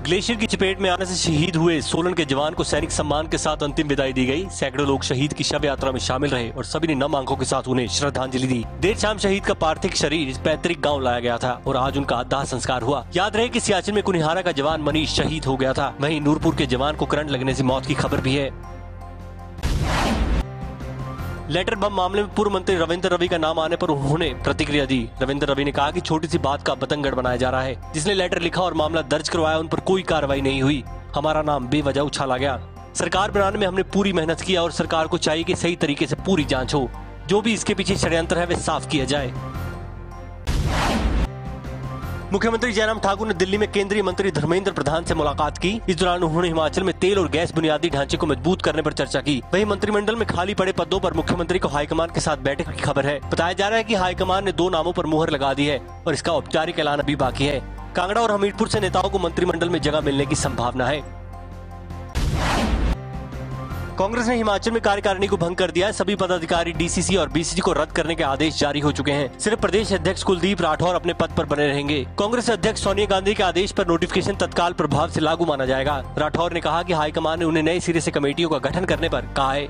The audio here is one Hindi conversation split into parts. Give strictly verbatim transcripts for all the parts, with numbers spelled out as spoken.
ग्लेशियर की चपेट में आने से शहीद हुए सोलन के जवान को सैनिक सम्मान के साथ अंतिम विदाई दी गई। सैकड़ों लोग शहीद की शव यात्रा में शामिल रहे और सभी ने नम आंखों के साथ उन्हें श्रद्धांजलि दी। देर शाम शहीद का पार्थिव शरीर पैतृक गांव लाया गया था और आज उनका दाह संस्कार हुआ। याद रहे कि सियाचिन में कुनिहारा का जवान मनीष शहीद हो गया था। वहीं नूरपुर के जवान को करंट लगने से मौत की खबर भी है। लेटर बम मामले में पूर्व मंत्री रविंद्र रवि का नाम आने पर उन्होंने प्रतिक्रिया दी। रविंद्र रवि ने कहा कि छोटी सी बात का बतंगड़ बनाया जा रहा है। जिसने लेटर लिखा और मामला दर्ज करवाया उन पर कोई कार्रवाई नहीं हुई। हमारा नाम बेवजह उछाला गया। सरकार बनाने में हमने पूरी मेहनत किया और सरकार को चाहिए कि सही तरीके से पूरी जांच हो। जो भी इसके पीछे षड्यंत्र है वे साफ किया जाए। मुख्यमंत्री जयराम ठाकुर ने दिल्ली में केंद्रीय मंत्री धर्मेंद्र प्रधान से मुलाकात की। इस दौरान उन्होंने हिमाचल में तेल और गैस बुनियादी ढांचे को मजबूत करने पर चर्चा की। वहीं मंत्रिमंडल में खाली पड़े पदों पर मुख्यमंत्री को हाईकमान के साथ बैठक की खबर है। बताया जा रहा है कि हाईकमान ने दो नामों पर मुहर लगा दी है और इसका औपचारिक ऐलान अभी बाकी है। कांगड़ा और हमीरपुर से नेताओं को मंत्रिमंडल में जगह मिलने की संभावना है। कांग्रेस ने हिमाचल में कार्यकारिणी को भंग कर दिया है। सभी पदाधिकारी डीसीसी और बीसीसी को रद्द करने के आदेश जारी हो चुके हैं। सिर्फ प्रदेश अध्यक्ष कुलदीप राठौर अपने पद पर बने रहेंगे। कांग्रेस अध्यक्ष सोनिया गांधी के आदेश पर नोटिफिकेशन तत्काल प्रभाव से लागू माना जाएगा। राठौर ने कहा कि हाईकमान ने उन्हें नए सिरे से कमेटियों का गठन करने पर कहा है।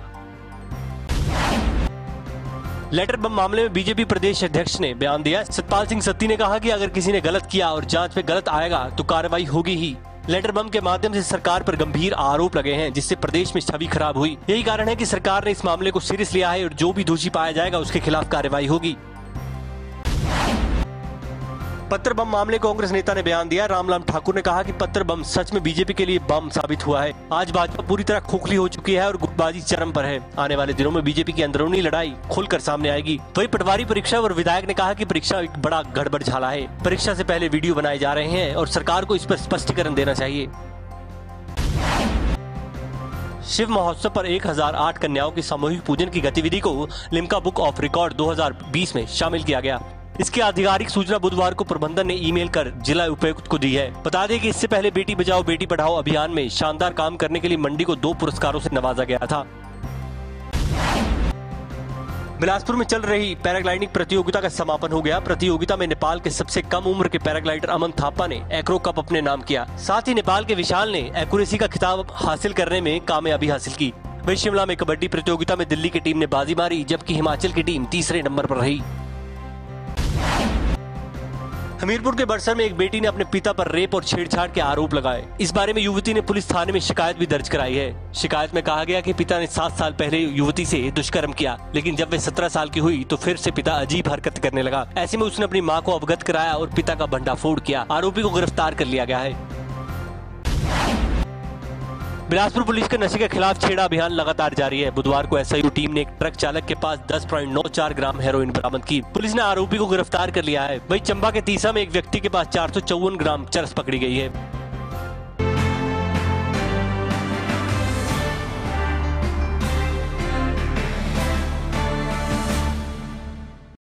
लेटर बम मामले में बीजेपी प्रदेश अध्यक्ष ने बयान दिया। सतपाल सिंह सत्ती ने कहा कि अगर किसी ने गलत किया और जांच में गलत आएगा तो कार्रवाई होगी ही। लेटर बम के माध्यम से सरकार पर गंभीर आरोप लगे हैं जिससे प्रदेश में छवि खराब हुई। यही कारण है कि सरकार ने इस मामले को सीरियस लिया है और जो भी दोषी पाया जाएगा उसके खिलाफ कार्रवाई होगी। पत्थर बम मामले कांग्रेस नेता ने बयान दिया। रामलाल ठाकुर ने कहा कि पत्थर बम सच में बीजेपी के लिए बम साबित हुआ है। आज भाजपा पूरी तरह खोखली हो चुकी है और गुटबाजी चरम पर है। आने वाले दिनों में बीजेपी की अंदरूनी लड़ाई खुलकर सामने आएगी। वहीं पटवारी परीक्षा और विधायक ने कहा कि परीक्षा एक बड़ा गड़बड़ झाला है। परीक्षा से पहले वीडियो बनाए जा रहे हैं और सरकार को इस पर स्पष्टीकरण देना चाहिए। शिव महोत्सव पर एक हज़ार आठ कन्याओं की सामूहिक पूजन की गतिविधि को लिम्का बुक ऑफ रिकॉर्ड दो हज़ार बीस में शामिल किया गया। इसकी आधिकारिक सूचना बुधवार को प्रबंधन ने ईमेल कर जिला उपायुक्त को दी है। बता दें कि इससे पहले बेटी बचाओ बेटी पढ़ाओ अभियान में शानदार काम करने के लिए मंडी को दो पुरस्कारों से नवाजा गया था। बिलासपुर में चल रही पैराग्लाइडिंग प्रतियोगिता का समापन हो गया। प्रतियोगिता में नेपाल के सबसे कम उम्र के पैराग्लाइडर अमन थापा ने एक्रो कप अपने नाम किया। साथ ही नेपाल के विशाल ने एक्यूरेसी का खिताब हासिल करने में कामयाबी हासिल की। वहीं शिमला में कबड्डी प्रतियोगिता में दिल्ली की टीम ने बाजी मारी जबकि हिमाचल की टीम तीसरे नंबर पर रही। हमीरपुर के बड़सर में एक बेटी ने अपने पिता पर रेप और छेड़छाड़ के आरोप लगाए। इस बारे में युवती ने पुलिस थाने में शिकायत भी दर्ज कराई है। शिकायत में कहा गया कि पिता ने सात साल पहले युवती से दुष्कर्म किया, लेकिन जब वे सत्रह साल की हुई तो फिर से पिता अजीब हरकत करने लगा। ऐसे में उसने अपनी मां को अवगत कराया और पिता का भंडाफोड़ किया। आरोपी को गिरफ्तार कर लिया गया है। बिलासपुर पुलिस के नशे के खिलाफ छेड़ा अभियान लगातार जारी है। बुधवार को एसआईयू टीम ने एक ट्रक चालक के पास दस पॉइंट नौ चार ग्राम हेरोइन बरामद की। पुलिस ने आरोपी को गिरफ्तार कर लिया है। वहीं चंबा के तीसा में एक व्यक्ति के पास चार सौ चौवन ग्राम चरस पकड़ी गई है।